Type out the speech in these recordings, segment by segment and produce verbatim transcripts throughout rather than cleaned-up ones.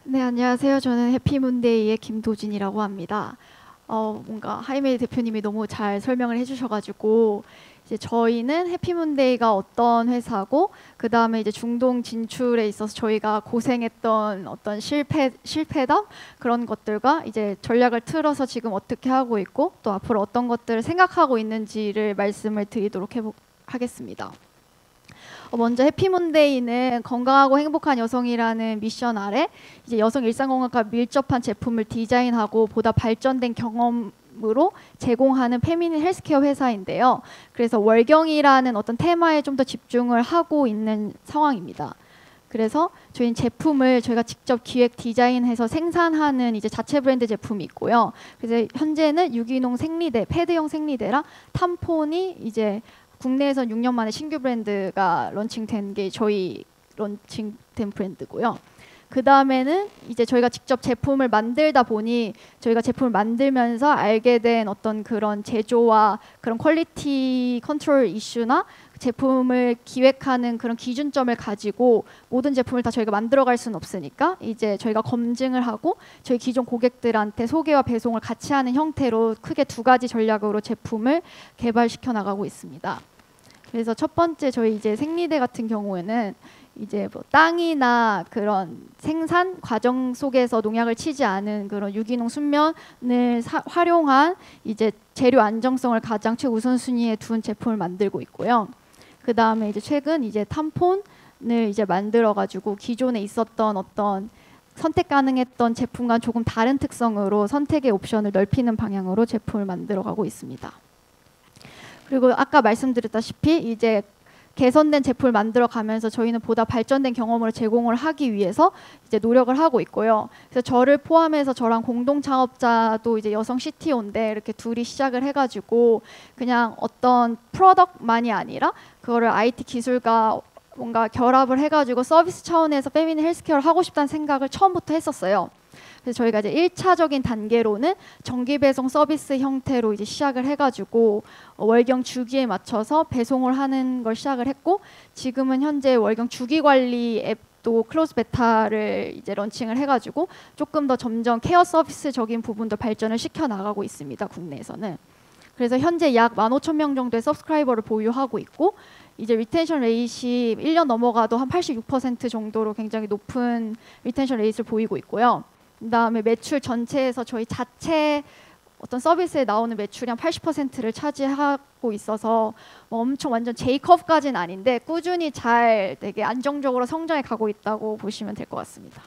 네, 안녕하세요. 저는 해피문데이의 김도진이라고 합니다. 어, 뭔가 하이메이 대표님이 너무 잘 설명을 해주셔가지고 이제 저희는 해피문데이가 어떤 회사고 그 다음에 이제 중동 진출에 있어서 저희가 고생했던 어떤 실패 실패담 그런 것들과 이제 전략을 틀어서 지금 어떻게 하고 있고 또 앞으로 어떤 것들을 생각하고 있는지를 말씀을 드리도록 해보, 하겠습니다. 어, 먼저 해피문데이는 건강하고 행복한 여성이라는 미션 아래 이제 여성 일상건강과 밀접한 제품을 디자인하고 보다 발전된 경험으로 제공하는 페미닌 헬스케어 회사인데요. 그래서 월경이라는 어떤 테마에 좀 더 집중을 하고 있는 상황입니다. 그래서 저희는 제품을 저희가 직접 기획 디자인해서 생산하는 이제 자체 브랜드 제품이 있고요. 그래서 현재는 유기농 생리대, 패드형 생리대랑 탐폰이 이제 국내에선 육 년 만에 신규 브랜드가 런칭된 게 저희 런칭된 브랜드고요. 그 다음에는 이제 저희가 직접 제품을 만들다 보니 저희가 제품을 만들면서 알게 된 어떤 그런 제조와 그런 퀄리티 컨트롤 이슈나 제품을 기획하는 그런 기준점을 가지고 모든 제품을 다 저희가 만들어갈 수는 없으니까 이제 저희가 검증을 하고 저희 기존 고객들한테 소개와 배송을 같이 하는 형태로 크게 두 가지 전략으로 제품을 개발시켜 나가고 있습니다. 그래서 첫 번째 저희 이제 생리대 같은 경우에는 이제 뭐 땅이나 그런 생산 과정 속에서 농약을 치지 않은 그런 유기농 순면을 사, 활용한 이제 재료 안정성을 가장 최우선순위에 둔 제품을 만들고 있고요. 그 다음에 이제 최근 이제 탐폰을 이제 만들어 가지고 기존에 있었던 어떤 선택 가능했던 제품과 조금 다른 특성으로 선택의 옵션을 넓히는 방향으로 제품을 만들어 가고 있습니다. 그리고 아까 말씀드렸다시피 이제 개선된 제품을 만들어 가면서 저희는 보다 발전된 경험을 제공을 하기 위해서 이제 노력을 하고 있고요. 그래서 저를 포함해서 저랑 공동 창업자도 이제 여성 씨티오인데 이렇게 둘이 시작을 해가지고 그냥 어떤 프로덕트만이 아니라 그거를 아이티 기술과 뭔가 결합을 해가지고 서비스 차원에서 페미닌 헬스케어를 하고 싶다는 생각을 처음부터 했었어요. 그래서 저희가 이제 일 차적인 단계로는 정기 배송 서비스 형태로 이제 시작을 해가지고 월경 주기에 맞춰서 배송을 하는 걸 시작을 했고 지금은 현재 월경 주기 관리 앱도 클로즈 베타를 이제 런칭을 해가지고 조금 더 점점 케어 서비스적인 부분도 발전을 시켜 나가고 있습니다. 국내에서는. 그래서 현재 약 만 오천 명 정도의 서브스크라이버를 보유하고 있고 이제 리텐션 레이시 일 년 넘어가도 한 팔십육 퍼센트 정도로 굉장히 높은 리텐션 레이트를 보이고 있고요. 그다음에 매출 전체에서 저희 자체 어떤 서비스에 나오는 매출이 한 팔십 퍼센트를 차지하고 있어서 뭐 엄청 완전 J컵까지는 아닌데 꾸준히 잘 되게 안정적으로 성장해 가고 있다고 보시면 될 것 같습니다.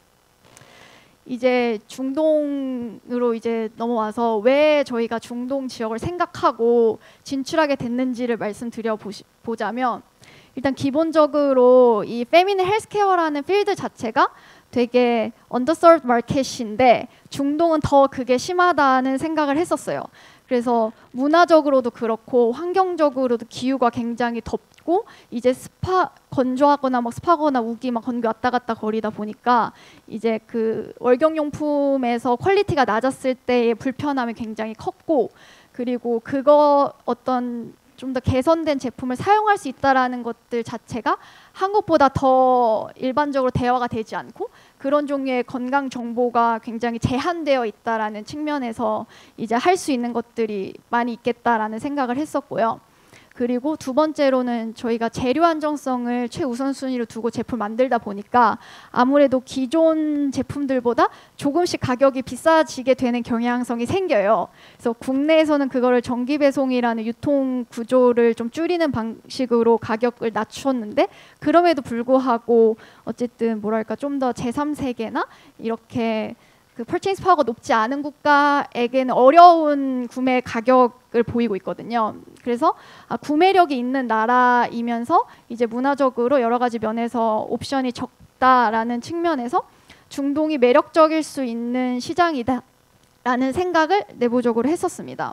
이제 중동으로 이제 넘어와서 왜 저희가 중동 지역을 생각하고 진출하게 됐는지를 말씀드려 보시, 보자면 일단 기본적으로 이 페미닌 헬스케어라는 필드 자체가 되게 언더서브드 마켓인데 중동은 더 그게 심하다는 생각을 했었어요. 그래서 문화적으로도 그렇고 환경적으로도 기후가 굉장히 덥고 이제 스파 건조하거나 막 습하거나 우기 막 건기 왔다 갔다 거리다 보니까 이제 그 월경용품에서 퀄리티가 낮았을 때의 불편함이 굉장히 컸고 그리고 그거 어떤 좀 더 개선된 제품을 사용할 수 있다라는 것들 자체가 한국보다 더 일반적으로 대화가 되지 않고 그런 종류의 건강 정보가 굉장히 제한되어 있다라는 측면에서 이제 할 수 있는 것들이 많이 있겠다라는 생각을 했었고요. 그리고 두 번째로는 저희가 재료 안정성을 최우선순위로 두고 제품을 만들다 보니까 아무래도 기존 제품들보다 조금씩 가격이 비싸지게 되는 경향성이 생겨요. 그래서 국내에서는 그거를 정기 배송이라는 유통 구조를 좀 줄이는 방식으로 가격을 낮췄는데 그럼에도 불구하고 어쨌든 뭐랄까 좀 더 제삼 세계나 이렇게 그 퍼체이스 파워가 높지 않은 국가에게는 어려운 구매 가격을 보이고 있거든요. 그래서 아, 구매력이 있는 나라이면서 이제 문화적으로 여러 가지 면에서 옵션이 적다라는 측면에서 중동이 매력적일 수 있는 시장이다라는 생각을 내부적으로 했었습니다.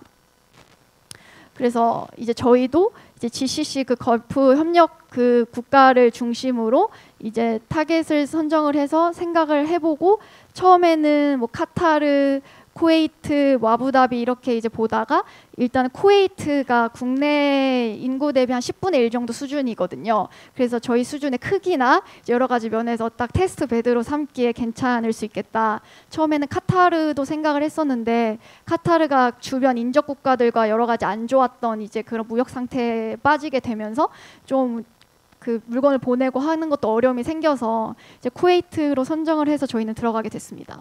그래서 이제 저희도 이제 지씨씨 그 걸프 협력 그 국가를 중심으로 이제 타겟을 선정을 해서 생각을 해보고 처음에는 뭐 카타르, 쿠웨이트, 뭐 아부다비 이렇게 이제 보다가 일단 쿠웨이트가 국내 인구 대비 한 십분의 일 정도 수준이거든요. 그래서 저희 수준의 크기나 여러 가지 면에서 딱 테스트 베드로 삼기에 괜찮을 수 있겠다. 처음에는 카타르도 생각을 했었는데 카타르가 주변 인접 국가들과 여러 가지 안 좋았던 이제 그런 무역 상태에 빠지게 되면서 좀 그 물건을 보내고 하는 것도 어려움이 생겨서 이제 쿠웨이트로 선정을 해서 저희는 들어가게 됐습니다.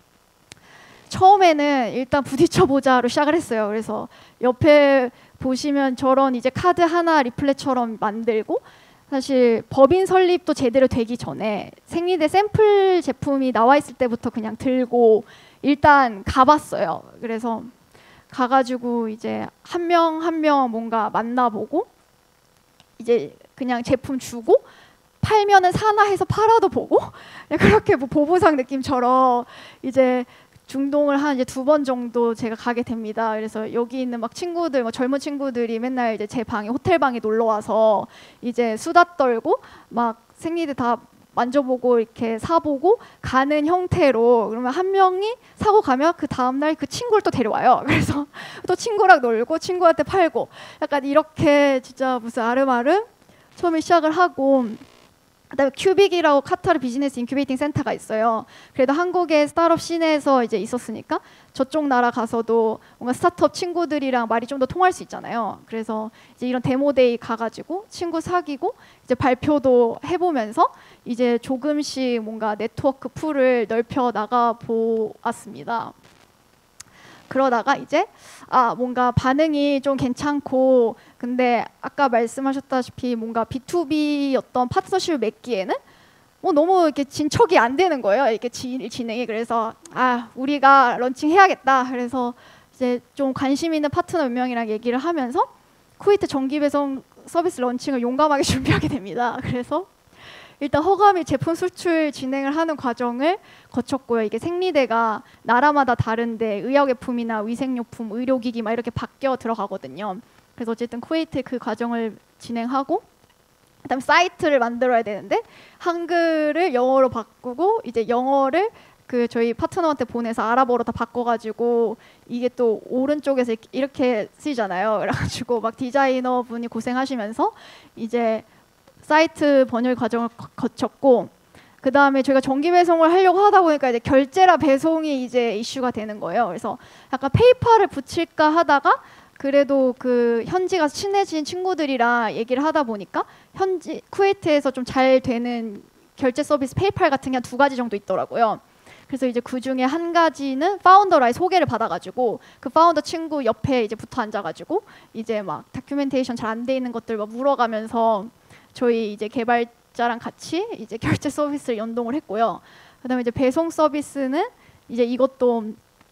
처음에는 일단 부딪혀보자로 시작을 했어요. 그래서 옆에 보시면 저런 이제 카드 하나 리플렛처럼 만들고, 사실 법인 설립도 제대로 되기 전에 생리대 샘플 제품이 나와 있을 때부터 그냥 들고 일단 가봤어요. 그래서 가가지고 이제 한 명 한 명 뭔가 만나보고 이제 그냥 제품 주고 팔면은 사나 해서 팔아도 보고 그렇게 뭐 보부상 느낌처럼 이제 중동을 한 이제 두 번 정도 제가 가게 됩니다. 그래서 여기 있는 막 친구들, 뭐 젊은 친구들이 맨날 이제 제 방에 호텔 방에 놀러 와서 이제 수다 떨고 막 생리대 다 만져보고 이렇게 사보고 가는 형태로, 그러면 한 명이 사고 가면 그 다음 날 그 친구를 또 데려와요. 그래서 또 친구랑 놀고 친구한테 팔고 약간 이렇게 진짜 무슨 아름아름 처음에 시작을 하고, 그다음에 큐빅이라고 카타르 비즈니스 인큐베이팅 센터가 있어요. 그래도 한국의 스타트업 씬에서 이제 있었으니까 저쪽 나라 가서도 뭔가 스타트업 친구들이랑 말이 좀 더 통할 수 있잖아요. 그래서 이제 이런 데모데이 가가지고 친구 사귀고 이제 발표도 해보면서 이제 조금씩 뭔가 네트워크 풀을 넓혀 나가 보았습니다. 그러다가 이제 아 뭔가 반응이 좀 괜찮고, 근데 아까 말씀하셨다시피 뭔가 비투비였던 파트너십을 맺기에는 뭐 너무 이렇게 진척이 안 되는 거예요. 이렇게 진, 진행이. 그래서 아 우리가 런칭해야겠다. 그래서 이제 좀 관심 있는 파트너 몇 명이랑 얘기를 하면서 쿠웨이트 정기 배송 서비스 런칭을 용감하게 준비하게 됩니다. 그래서 일단 허가 및 제품 수출 진행을 하는 과정을 거쳤고요. 이게 생리대가 나라마다 다른데 의약용품이나 위생용품, 의료기기 막 이렇게 바뀌어 들어가거든요. 그래서 어쨌든 쿠웨이트에 그 과정을 진행하고, 그다음 사이트를 만들어야 되는데 한글을 영어로 바꾸고 이제 영어를 그 저희 파트너한테 보내서 아랍어로 다 바꿔가지고, 이게 또 오른쪽에서 이렇게 쓰이잖아요. 그래가지고 막 디자이너 분이 고생하시면서 이제 사이트 번역 과정을 거쳤고, 그 다음에 저희가 정기 배송을 하려고 하다 보니까 이제 결제라 배송이 이제 이슈가 되는 거예요. 그래서 약간 페이팔을 붙일까 하다가 그래도 그 현지 가서 친해진 친구들이랑 얘기를 하다 보니까 현지 쿠웨이트에서 좀 잘 되는 결제 서비스 페이팔 같은 게 한 두 가지 정도 있더라고요. 그래서 이제 그 중에 한 가지는 파운더라의 소개를 받아가지고 그 파운더 친구 옆에 이제 붙어 앉아가지고 이제 막 다큐멘테이션 잘 안 돼 있는 것들 막 물어가면서 저희 이제 개발자랑 같이 이제 결제 서비스를 연동을 했고요. 그다음에 이제 배송 서비스는 이제 이것도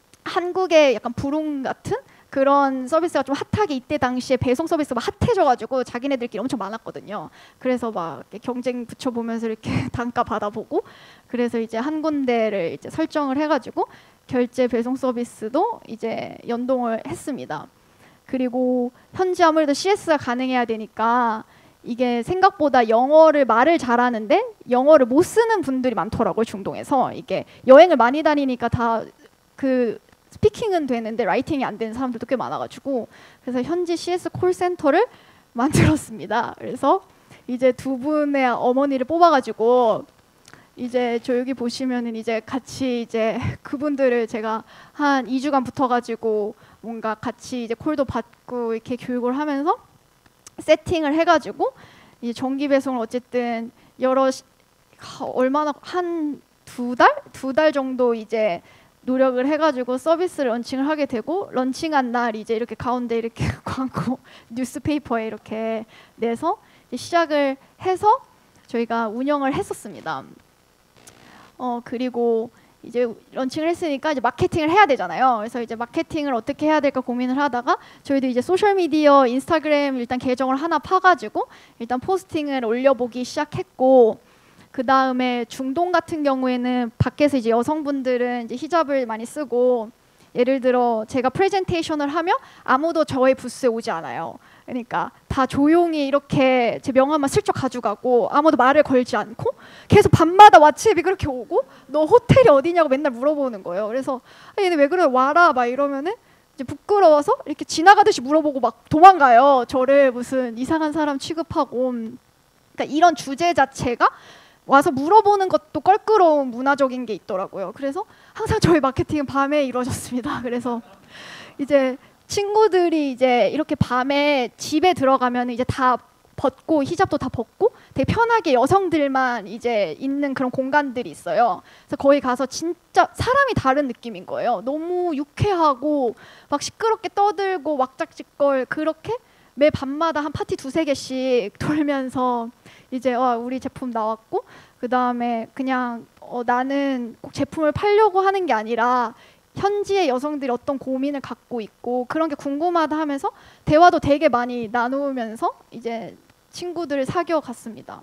한국의 약간 부릉 같은 그런 서비스가 좀 핫하게, 이때 당시에 배송 서비스가 막 핫해져가지고 자기네들끼리 엄청 많았거든요. 그래서 막 경쟁 붙여보면서 이렇게 단가 받아보고, 그래서 이제 한 군데를 이제 설정을 해가지고 결제 배송 서비스도 이제 연동을 했습니다. 그리고 현지 아무래도 씨에스가 가능해야 되니까 이게 생각보다 영어를 말을 잘하는데 영어를 못 쓰는 분들이 많더라고요. 중동에서 이게 여행을 많이 다니니까 다 그 스피킹은 되는데 라이팅이 안 되는 사람들도 꽤 많아가지고, 그래서 현지 씨에스 콜센터를 만들었습니다. 그래서 이제 두 분의 어머니를 뽑아가지고 이제 저 여기 보시면은 이제 같이 이제 그분들을 제가 한 이 주간 붙어가지고 뭔가 같이 이제 콜도 받고 이렇게 교육을 하면서 세팅을 해가지고 이제 정기 배송을 어쨌든 여러 시, 얼마나 한 두 달? 두 달 정도 이제 노력을 해가지고 서비스를 런칭을 하게 되고, 런칭한 날 이제 이렇게 가운데 이렇게 광고 뉴스페이퍼에 이렇게 내서 이제 시작을 해서 저희가 운영을 했었습니다. 어 그리고 이제 런칭을 했으니까 이제 마케팅을 해야 되잖아요. 그래서 이제 마케팅을 어떻게 해야 될까 고민을 하다가 저희도 이제 소셜 미디어 인스타그램 일단 계정을 하나 파가지고 일단 포스팅을 올려보기 시작했고, 그 다음에 중동 같은 경우에는 밖에서 이제 여성분들은 이제 히잡을 많이 쓰고 예를 들어 제가 프레젠테이션을 하면 아무도 저의 부스에 오지 않아요. 그러니까 다 조용히 이렇게 제 명함만 슬쩍 가져가고 아무도 말을 걸지 않고 계속 밤마다 왓츠앱이 그렇게 오고 너 호텔이 어디냐고 맨날 물어보는 거예요. 그래서 아, 얘네 왜 그래 와라 막 이러면은 이제 부끄러워서 이렇게 지나가듯이 물어보고 막 도망가요. 저를 무슨 이상한 사람 취급하고. 그러니까 이런 주제 자체가 와서 물어보는 것도 껄끄러운 문화적인 게 있더라고요. 그래서 항상 저희 마케팅은 밤에 이루어졌습니다. 그래서 이제 친구들이 이제 이렇게 밤에 집에 들어가면 이제 다 벗고 히잡도 다 벗고 되게 편하게 여성들만 이제 있는 그런 공간들이 있어요. 그래서 거기 가서 진짜 사람이 다른 느낌인 거예요. 너무 유쾌하고 막 시끄럽게 떠들고 왁작지껄 그렇게 매 밤마다 한 파티 두세 개씩 돌면서 이제 와 우리 제품 나왔고 그 다음에 그냥 어, 나는 꼭 제품을 팔려고 하는 게 아니라 현지의 여성들이 어떤 고민을 갖고 있고 그런 게 궁금하다 하면서 대화도 되게 많이 나누면서 이제 친구들을 사귀어 갔습니다.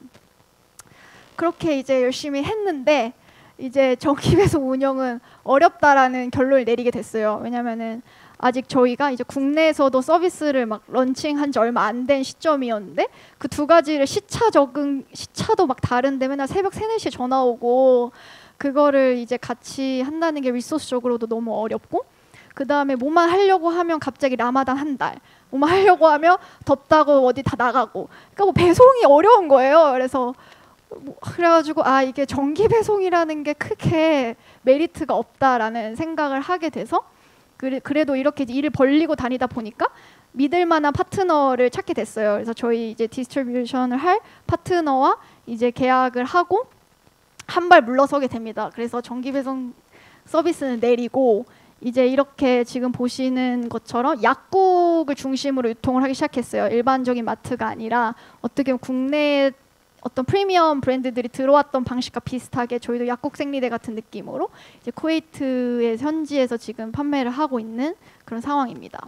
그렇게 이제 열심히 했는데 이제 정기배송 운영은 어렵다라는 결론을 내리게 됐어요. 왜냐면은 아직 저희가 이제 국내에서도 서비스를 막 런칭한 지 얼마 안 된 시점이었는데 그 두 가지를 시차 적응, 시차도 막 다른데 맨날 새벽 세, 네 시에 전화 오고 그거를 이제 같이 한다는 게 리소스적으로도 너무 어렵고 그 다음에 뭐만 하려고 하면 갑자기 라마단 한 달 뭐만 하려고 하면 덥다고 어디 다 나가고 그러니까 뭐 배송이 어려운 거예요. 그래서 뭐 그래가지고 아 이게 정기 배송이라는 게 크게 메리트가 없다라는 생각을 하게 돼서 그래, 그래도 이렇게 일을 벌리고 다니다 보니까 믿을 만한 파트너를 찾게 됐어요. 그래서 저희 이제 디스트리뷰션을 할 파트너와 이제 계약을 하고 한 발 물러서게 됩니다. 그래서 정기 배송 서비스는 내리고 이제 이렇게 지금 보시는 것처럼 약국을 중심으로 유통을 하기 시작했어요. 일반적인 마트가 아니라 어떻게 보면 국내에 어떤 프리미엄 브랜드들이 들어왔던 방식과 비슷하게 저희도 약국 생리대 같은 느낌으로 이제 쿠웨이트의 현지에서 지금 판매를 하고 있는 그런 상황입니다.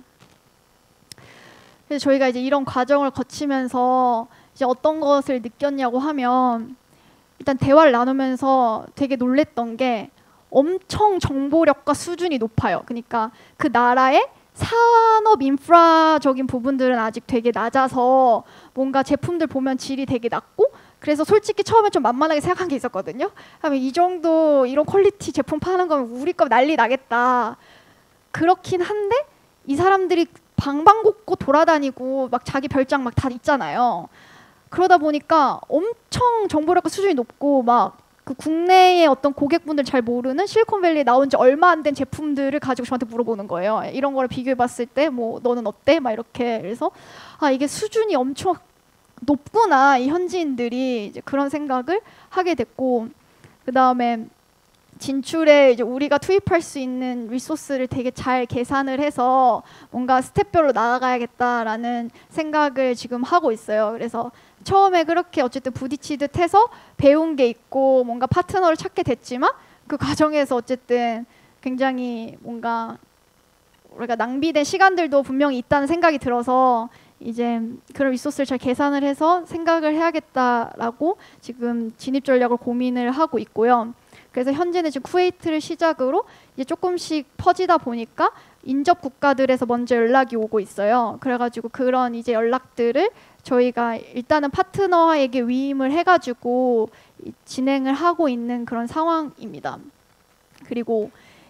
그래서 저희가 이제 이런 과정을 거치면서 이제 어떤 것을 느꼈냐고 하면 일단 대화를 나누면서 되게 놀랬던 게 엄청 정보력과 수준이 높아요. 그러니까 그 나라의 산업 인프라적인 부분들은 아직 되게 낮아서 뭔가 제품들 보면 질이 되게 낮고 그래서 솔직히 처음에 좀 만만하게 생각한 게 있었거든요. 하면 이 정도 이런 퀄리티 제품 파는 거면 우리 거 난리 나겠다. 그렇긴 한데 이 사람들이 방방곡곡 돌아다니고 막 자기 별장 막 다 있잖아요. 그러다 보니까 엄청 정보력과 수준이 높고 막 그 국내의 어떤 고객분들 잘 모르는 실리콘밸리에 나온 지 얼마 안 된 제품들을 가지고 저한테 물어보는 거예요. 이런 거를 비교해 봤을 때 뭐 너는 어때? 막 이렇게. 그래서 아 이게 수준이 엄청 높구나. 이 현지인들이 이제 그런 생각을 하게 됐고 그다음에 진출에 이제 우리가 투입할 수 있는 리소스를 되게 잘 계산을 해서 뭔가 스텝별로 나아가야겠다라는 생각을 지금 하고 있어요. 그래서 처음에 그렇게 어쨌든 부딪히듯 해서 배운 게 있고 뭔가 파트너를 찾게 됐지만 그 과정에서 어쨌든 굉장히 뭔가 우리가 낭비된 시간들도 분명히 있다는 생각이 들어서 이제 그런 리소스를 잘 계산을 해서 생각을 해야겠다라고 지금 진입 전략을 고민을 하고 있고요. 그래서 현재는 지금 쿠웨이트를 시작으로 이제 조금씩 퍼지다 보니까 인접 국가들에서 먼저 연락이 오고 있어요. 그래가지고 그런 이제 연락들을 저희가 일단은 파트너에게 위임을 해가지고 진행을 하고 있는 그런 상황입니다. 그리고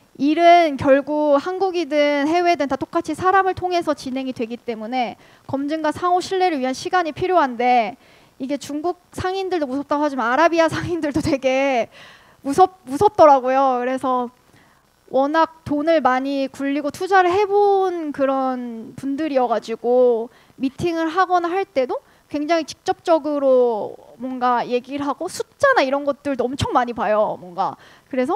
일은 결국 한국이든 해외든 다 똑같이 사람을 통해서 진행이 되기 때문에 검증과 상호 신뢰를 위한 시간이 필요한데 이게 중국 상인들도 무섭다고 하지만 아라비아 상인들도 되게 무섭, 무섭더라고요. 그래서 워낙 돈을 많이 굴리고 투자를 해본 그런 분들이어가지고 미팅을 하거나 할 때도 굉장히 직접적으로 뭔가 얘기를 하고 숫자나 이런 것들도 엄청 많이 봐요. 뭔가 그래서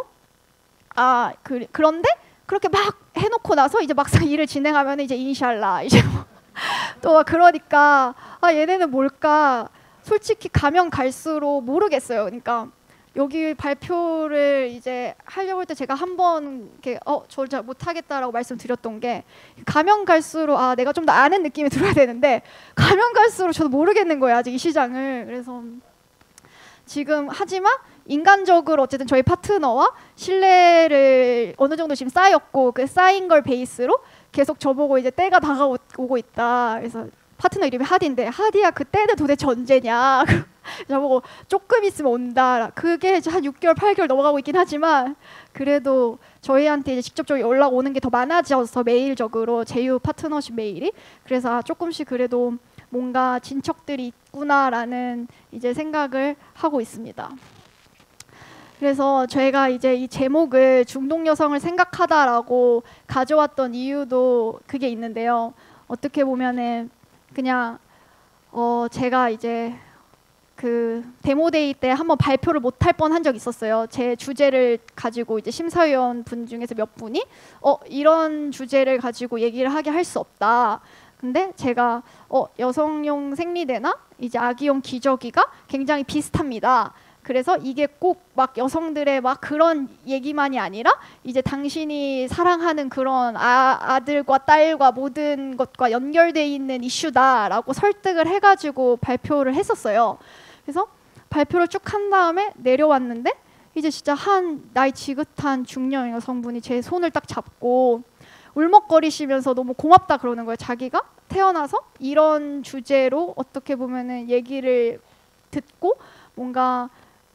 아 그, 그런데 그렇게 막 해놓고 나서 이제 막상 일을 진행하면 이제 인샬라 이제 뭐 또 그러니까 아 얘네는 뭘까 솔직히 가면 갈수록 모르겠어요. 그러니까 여기 발표를 이제 하려고 할 때 제가 한번 이렇게 어, 저 잘 못하겠다라고 말씀드렸던 게 가면 갈수록 아 내가 좀 더 아는 느낌이 들어야 되는데 가면 갈수록 저도 모르겠는 거예요. 아직 이 시장을. 그래서 지금 하지만 인간적으로 어쨌든 저희 파트너와 신뢰를 어느 정도 지금 쌓였고 그 쌓인 걸 베이스로 계속 저보고 이제 때가 다가오고 있다. 그래서 파트너 이름이 하디인데 하디야 그 때는 도대체 언제냐. 저보고 조금 있으면 온다. 그게 한 육 개월, 팔 개월 넘어가고 있긴 하지만 그래도 저희한테 이제 직접적으로 연락 오는 게 더 많아져서 메일적으로 제휴 파트너십 메일이 그래서 아, 조금씩 그래도 뭔가 진척들이 있구나라는 이제 생각을 하고 있습니다. 그래서 저희가 이제 이 제목을 중동 여성을 생각하다라고 가져왔던 이유도 그게 있는데요. 어떻게 보면은 그냥 어 제가 이제 그 데모데이 때 한번 발표를 못할 뻔한 적이 있었어요. 제 주제를 가지고 이제 심사위원 분 중에서 몇 분이 어 이런 주제를 가지고 얘기를 하게 할 수 없다. 근데 제가 어 여성용 생리대나 이제 아기용 기저귀가 굉장히 비슷합니다. 그래서 이게 꼭 막 여성들의 막 그런 얘기만이 아니라 이제 당신이 사랑하는 그런 아, 아들과 딸과 모든 것과 연결돼 있는 이슈다라고 설득을 해가지고 발표를 했었어요. 그래서 발표를 쭉 한 다음에 내려왔는데 이제 진짜 한 나이 지긋한 중년 여성분이 제 손을 딱 잡고 울먹거리시면서 너무 고맙다 그러는 거예요. 자기가 태어나서 이런 주제로 어떻게 보면은 얘기를 듣고 뭔가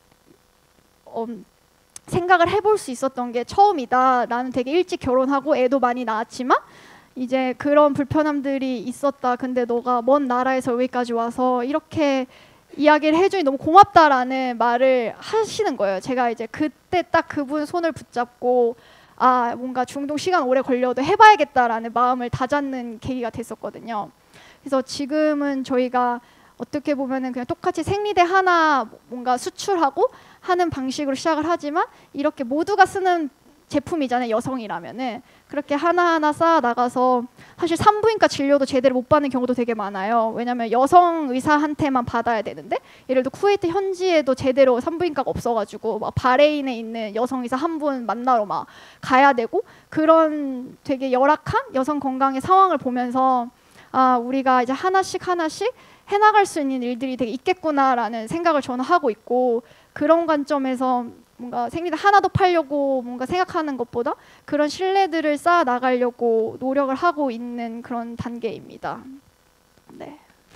어, 생각을 해볼 수 있었던 게 처음이다. 나는 되게 일찍 결혼하고 애도 많이 낳았지만 이제 그런 불편함들이 있었다. 근데 너가 먼 나라에서 여기까지 와서 이렇게 이야기를 해주니 너무 고맙다라는 말을 하시는 거예요. 제가 이제 그때 딱 그분 손을 붙잡고 아 뭔가 중동 시간 오래 걸려도 해봐야겠다라는 마음을 다잡는 계기가 됐었거든요. 그래서 지금은 저희가 어떻게 보면은 그냥 똑같이 생리대 하나 뭔가 수출하고 하는 방식으로 시작을 하지만 이렇게 모두가 쓰는 제품이잖아요. 여성이라면은 그렇게 하나하나 쌓아 나가서 사실 산부인과 진료도 제대로 못 받는 경우도 되게 많아요. 왜냐하면 여성 의사한테만 받아야 되는데 예를 들어 쿠웨이트 현지에도 제대로 산부인과가 없어가지고 막 바레인에 있는 여성 의사 한 분 만나러 막 가야 되고 그런 되게 열악한 여성 건강의 상황을 보면서 아 우리가 이제 하나씩 하나씩 해나갈 수 있는 일들이 되게 있겠구나라는 생각을 저는 하고 있고 그런 관점에서 뭔가 생리대 하나 더 팔려고 뭔가 생각하는 것보다 그런 신뢰들을 쌓아 나가려고 노력을 하고 있는 그런 단계입니다. 네.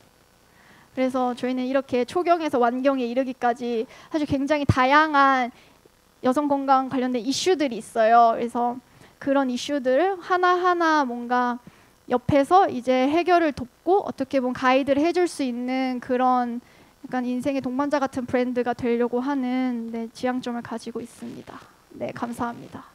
그래서 저희는 이렇게 초경에서 완경에 이르기까지 사실 굉장히 다양한 여성 건강 관련된 이슈들이 있어요. 그래서 그런 이슈들을 하나하나 뭔가 옆에서 이제 해결을 돕고 어떻게 보면 가이드를 해줄 수 있는 그런 약간 인생의 동반자 같은 브랜드가 되려고 하는 네, 지향점을 가지고 있습니다. 네, 감사합니다.